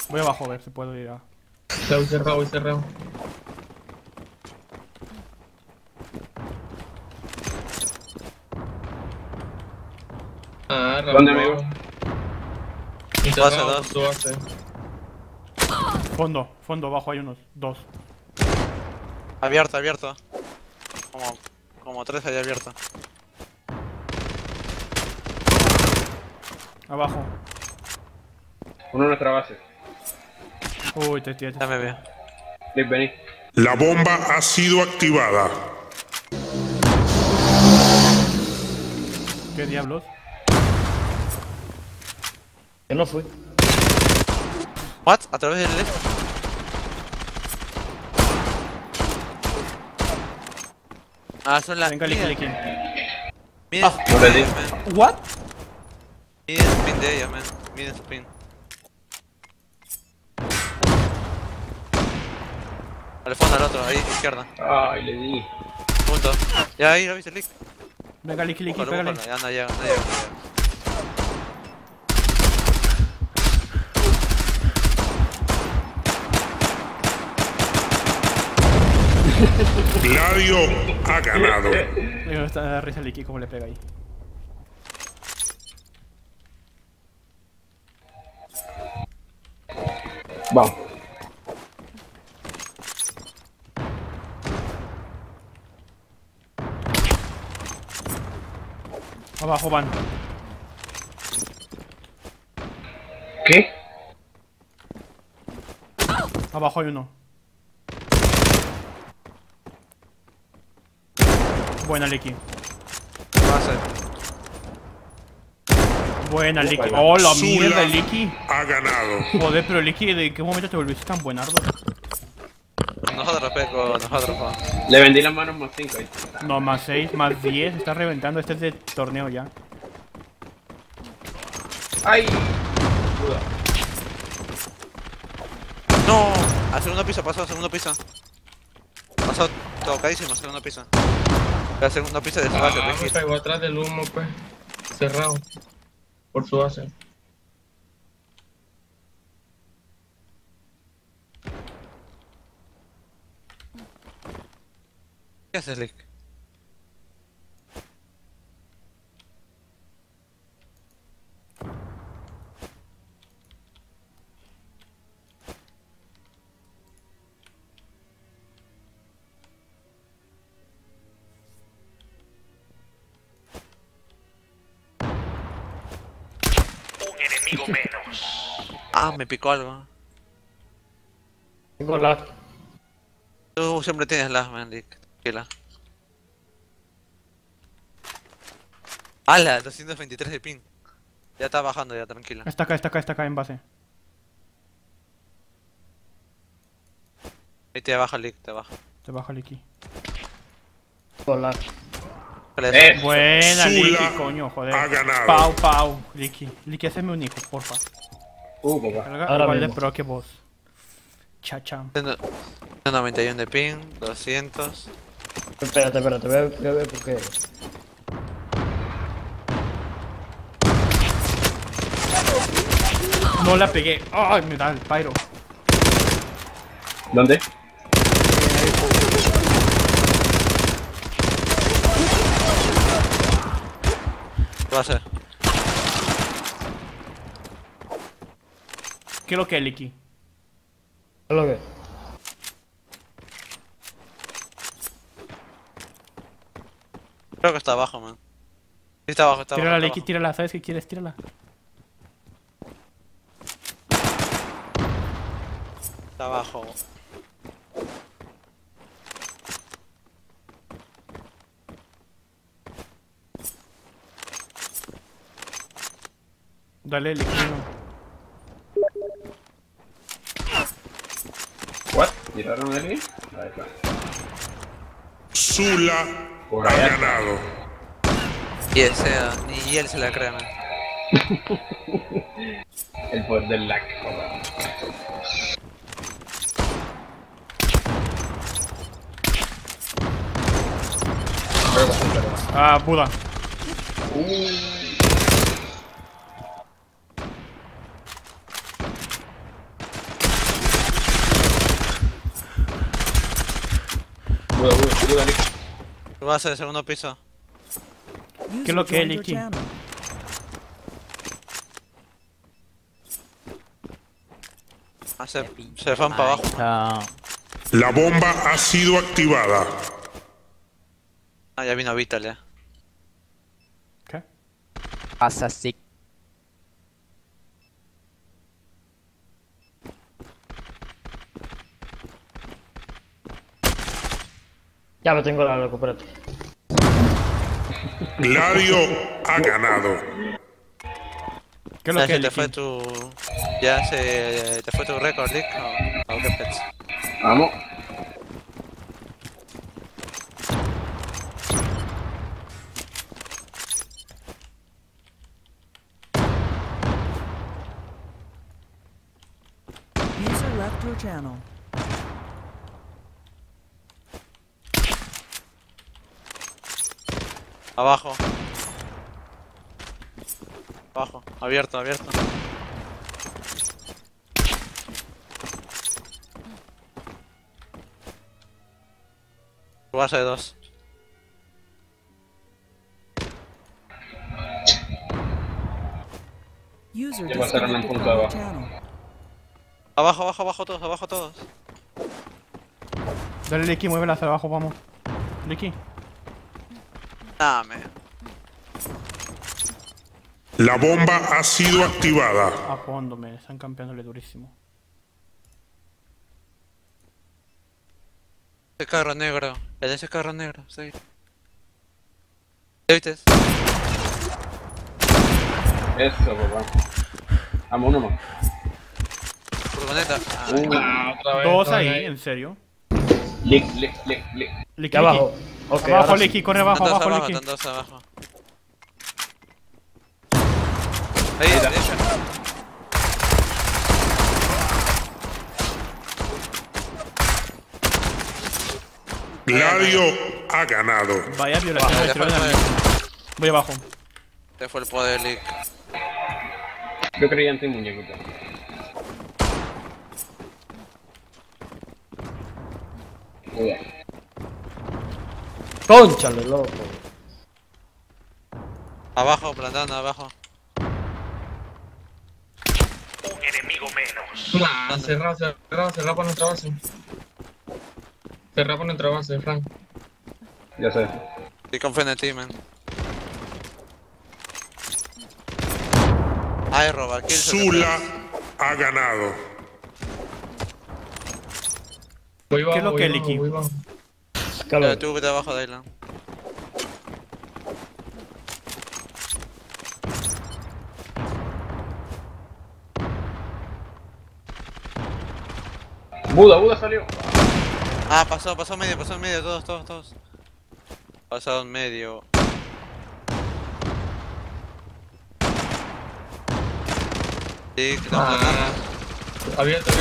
Voy abajo a ver si puedo ir a... Voy cerrado, voy cerrado. Ah, ¿Dónde, amigo? Y Base cerrado, dos. tu base. Fondo, abajo hay unos. Dos. Abierto, abierto. Como 3 ahí abierto. Abajo. Uno en nuestra base. Uy, te tienes. Ya me veo. Lick, vení. La bomba ha sido activada. ¿Qué diablos? Yo no fui. What? A través del left. Ah, son las. Venga, Licky. Miren No le di. man. ¿What? Miren su pin de ellos, man. Miren su pin. Al fondo, al otro, ahí, izquierda. Ay, le di. Punto. Ya ahí, lo viste, Lick. Venga, Licky, Búscalo, pégale. búscalo. Ya no llega, no llega. Gladio ha ganado. Me está da risa Licky como le pega ahí. Vamos. Abajo van. ¿Qué? Abajo hay uno. Buena, Licky. Base. Buena, Licky. ¡Oh, la Zula mierda, Licky! ha ganado. Joder, pero Licky, ¿de qué momento te volviste tan buenardo? Nosotros, Peco, nosotros, pa. Le vendí las manos más 5 ahí. No, más 6, más 10. Está reventando. Este es de torneo ya. ¡Ay! No, a segundo piso, pasó a segundo piso. Pasó tocadísimo a segundo piso. A segundo piso de su base, Me Ricky. pegó atrás del humo, pues. Cerrado. Por su base. ¿Qué haces, Lick? Enemigo menos. Ah, me picó algo. Tengo lag. Tú siempre tienes lag, man, Lick. Tranquila. ¡Hala! 223 de ping. Ya está bajando, ya, tranquila. Está acá en base. Ahí te baja, Lick, te baja. Te baja Licky. Tengo lag. Buena, Zula Licky, coño, joder. ha ganado. Pau, Licky. Licky, hazme un hijo, porfa. Papá. Salga Ahora igual de mismo. pro que vos. Chacha. 91 de ping, 200. Espérate, voy a ver por qué. No la pegué. Ay, me da el pyro. ¿Dónde? ¿Qué va a hacer? ¿Qué es lo que es, Licky? ¿Qué es lo que? Creo que está abajo, man. Sí, está abajo, está abajo. Tírala, está Licky, abajo. tírala. ¿Sabes qué quieres? Tírala. Está abajo. Dale, Licky. ¿What? ¿Tiraron a alguien? Ahí está. Zula Por ha allá. ganado. Y ni él se la cree, man. El poder del lag, papá. Ah, Buda. Buda, Lick. Base de segundo piso. ¿Qué es lo que es, Licky? Ah, se van para abajo. La bomba ha sido activada. Ah, ya vino Vital ya. ¿Qué? Pasa así. Ya lo tengo la loco, espérate. Gladio ha ganado. ¿Qué es lo Ya que se es, te fue Licky? tu... Ya se te fue tu récord, Lick, o qué pets. Vamos. User left your channel. Abajo. Abajo, abierto, abierto. Base de 2. User Ya pasaron al disconnected punto from your abajo. channel. Abajo, abajo, abajo todos, abajo todos. Dale, Licky, muévela hacia abajo, vamos. Licky. Dame. La bomba ha sido activada. A fondo, me están campeándole durísimo. Ese carro negro. El de ese carro negro, sí. ¿Ya viste? Eso, papá. Vamos, uno más. Furgoneta. Ah, Ah, otra vez. Dos otra ahí, vez. ¿en serio? Lick. Licky, Ya abajo. Ok, Abajo, ahora sí. Licky, corre abajo, están dos abajo, abajo, Licky. están dos abajo. Ahí, derecha. Gladio ha ganado. Vaya violación de Ya fue el estrella. poder. Voy abajo. Ya fue el poder, Lick. Yo creía en ti, muñequito. Buda. Cónchale, loco. Abajo, plantando, abajo. Un enemigo menos. Nah, cerrado por nuestra base. Cerrado por nuestra base, Frank. Ya sé. Y confío en ti, man. Ay, roba, kill. Zula ha ganado. Voy bajo, ¿Qué es lo voy que, bajo, Licky? voy bajo. Calor. Tú vete abajo de Island. Buda salió. Ah, pasó en medio, todos. Pasado en medio. Sí, que estamos Ah, abierto.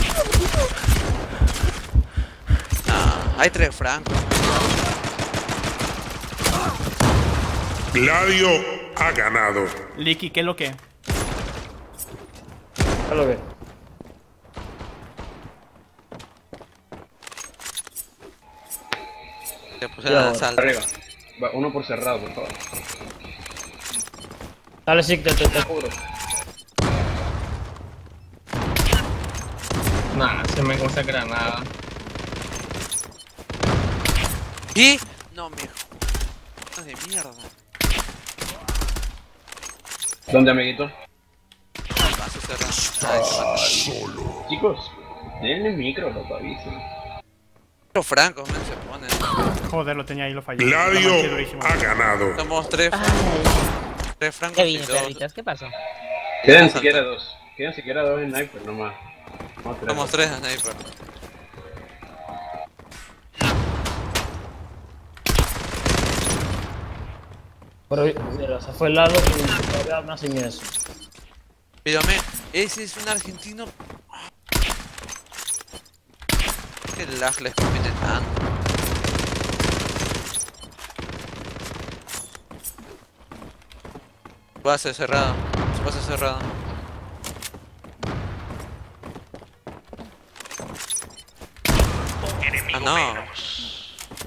hay 3 francos. Gladio ha ganado. Licky, ¿qué es lo que es? ¿Qué es lo que? Te pusieron al salto. Arriba. Va, uno por cerrado, por favor. Dale, sí, te Juro. Nah, se me con esa granada. ¿Y? No, me jodas de mierda. ¿Dónde, amiguito? Paso cerrado. Chicos, denle micro, lo aviso. Los francos, men, se ponen. Joder, lo tenía ahí, lo fallé. Gladio La manqué durísimo. ha ganado. Somos 3 francos ¿Qué y vine, 2. perritas? ¿Qué pasó? Quedan siquiera dos. Quedan siquiera dos en sniper nomás. No, tres. Somos 3 sniper. Pero mira, se fue el lado y todavía no hacen eso. Mírame, ese es un argentino. Qué lag les conviene tanto. Base cerrada. Base cerrada. Un enemigo Ah, no. menos.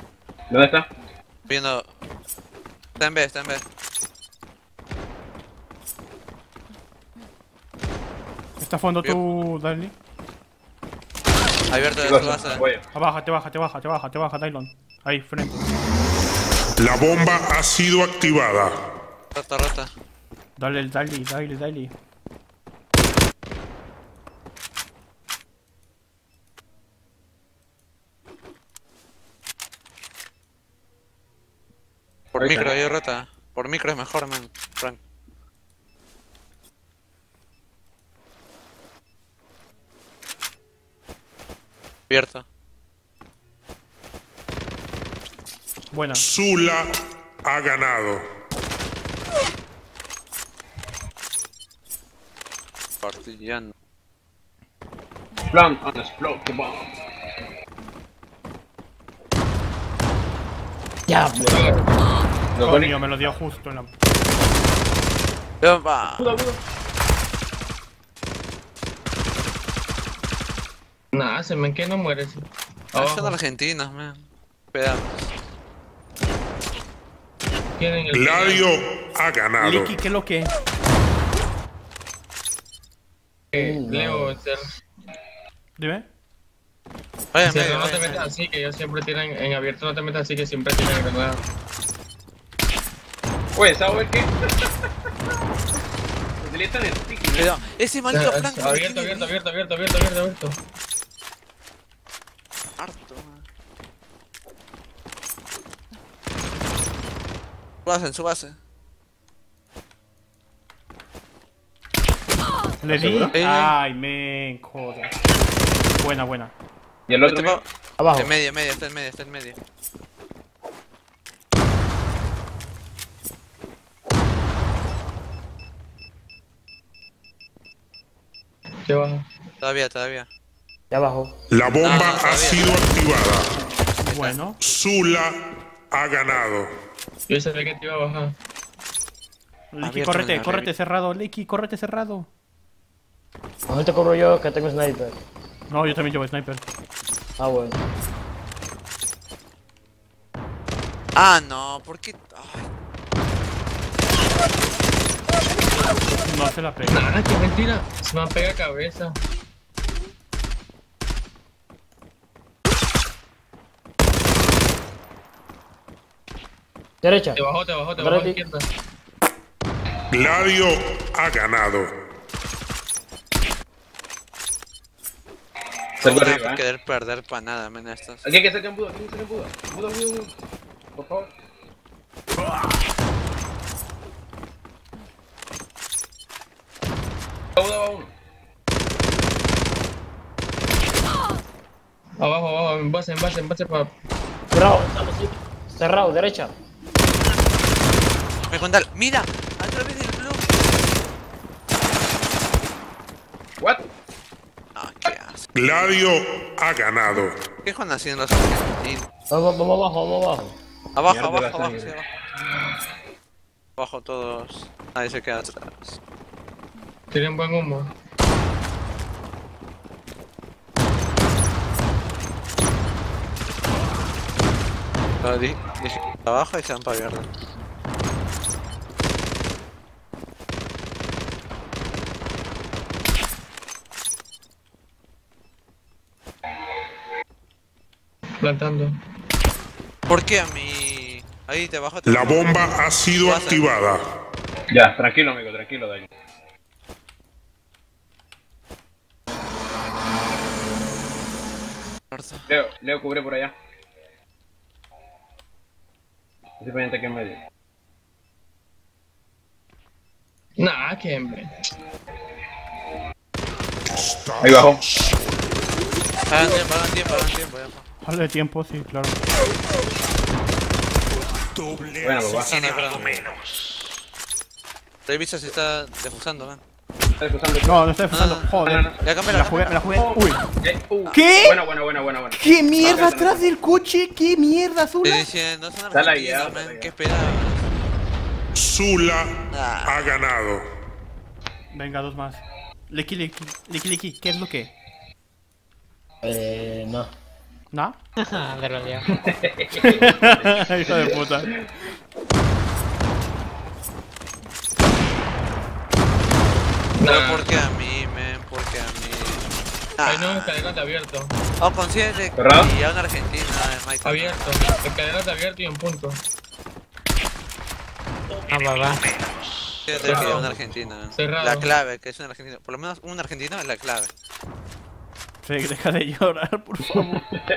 ¿Dónde está? Viendo. Está en B, está en B. Está a fondo tú, Dali. Abierto de ¿Qué su cosa? base. Voy. Baja, Tylon. Ahí, frente. La bomba ha sido activada. Rota, rota. Dale el Dali. Por Ahí micro, está. ahí rota. Por micro es mejor, man. Frank. Abierto. Buena. Zula ha ganado. Partillando. Plant and explode the bomb. Ya, Lo Coño, me lo dio justo en la... Va. Nada, se me que no muere. Sí. Son Abajo. argentinos, man. Pedazos. Tienen el Gladio ha ganado. Licky, ¿qué es lo que? Leo, Dime. Vaya, si medio, no te vaya, metas medio. así, que ellos siempre tiran en abierto, no te metas así, que siempre tiran granadas. Oye, ¿sabes qué? Utilizan el sticky, ¿no? Cuidado. Ese maldito Frank. Abierto. Harto, man. Base, en su base. Le di. ¿Seguro? Ay, men, joder. Buena. ¿Y el otro Este mío? pa- abajo. En medio, está en medio. ¿Qué baja? Todavía. De abajo. La bomba No, ha todavía. sido activada. Bueno. Zula ha ganado. Yo sabía que te iba a bajar. Licky, Abierto en la córrete revi- cerrado. Licky, córrete cerrado. ¿Dónde te cobro yo que tengo sniper? No, yo también llevo sniper. Ah, bueno. Ah, no, ¿por qué? Ay, No se la pega. Nada, qué mentira. Se me pega cabeza. Derecha. Te bajó, a Atrás de ti. izquierda. Gladio ha ganado. no Salgo van a arriba, querer perder para nada, men, estos. Aquí hay que sacar un Buda, Buda. Por favor. Buda va uno. Abajo, en base para... Cerrado. Cerrado, derecha. Me contar, mira, a través del blue. What? Ah, qué asco. Gladio ha ganado. ¿Qué están haciendo los argentinos? Vamos abajo. Abajo, Mierda, abajo, la abajo, sangre. sí, abajo. Abajo todos. Nadie se queda atrás. Tienen buen humo. No, dije abajo y se van para verde. Plantando. ¿Por qué a mí? Ahí te bajo. La bomba ha sido activada. Ya, tranquilo, amigo, tranquilo, Dani. Leo, cubre por allá. Estoy pendiente aquí en medio. Nah, que hombre. Ahí bajo. Hagan tiempo, ya. Dale tiempo, sí, claro. Bueno, pues va. Enemigo menos. Revisa si está defusando, man. Está usando. No está defusando. Joder. Ya cambié Me la jugué. Uy. ¿Qué? ¿Qué? Buena. ¿Qué mierda atrás del coche? ¿Qué mierda, Estoy Zula? diciendo, son Está argentinos, lagueado, man. ¿Qué esperabas? Zula Ah. ha ganado. Venga, dos más. Licky, ¿qué es lo que? No. ¿No? De rodeo. Hijo de puta. Pero Nah. ¿por qué a mí, men? ¿Por qué a mí? Hay no escaleras de abierto. Oh, consíguete ¿Cerrado? y a una argentina, Michael. Abierto. Escaleras de abierto y en punto. Ah, papá. Consíguete que a una argentina. Cerrado. La clave, que es una argentina. Por lo menos un argentino es la clave. Fake, deja de llorar, por favor.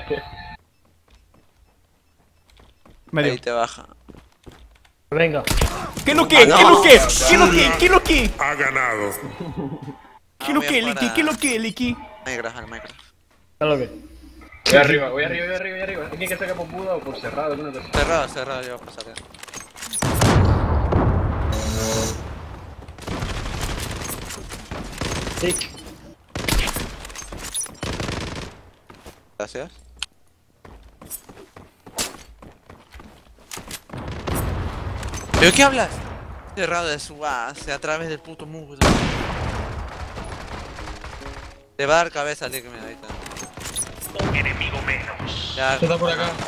Medio. Ahí te baja. Venga. ¿Qué lo que? ¿Qué lo que? ¿Qué lo que? Zula ¿Qué lo que? ha ganado. ¿Qué lo voy a que, jugar Liki? a ¿Qué lo que, Liki? Minecraft, al Minecraft. ¿Sabes lo que? Voy arriba, voy arriba, voy arriba, voy arriba. ¿Tiene que sacar por Buda o por cerrado? Alguna cosa. Cerrado, cerrado, yo voy a pasar ya. Sí. Gracias. ¿Pero qué hablas? Cerrado de su base a través del puto muro. Te va a dar cabeza, Lick, mira, ahí está. Un enemigo menos. Ya Está por acá.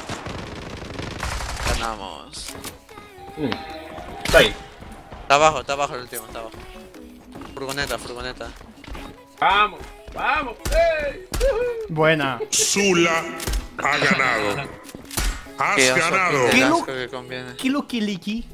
ganamos. Está ahí. Está abajo el último, está abajo. Furgoneta, furgoneta. Vamos, vamos. ¡Ey! Buena. Zula ha ganado. Has Qué oso ganado. que ¿Qué te lo- asco que conviene. ¿Qué lo que, Liki?